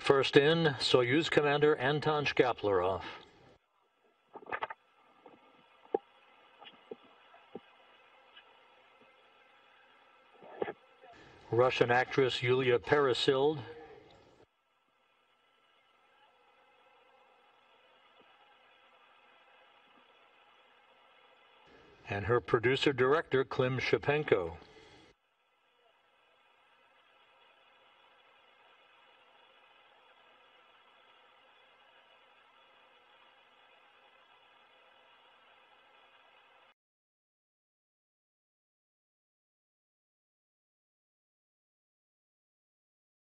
First in, Soyuz Commander Anton Shkaplerov. Russian actress Yulia Peresild. And her producer-director, Klim Shipenko.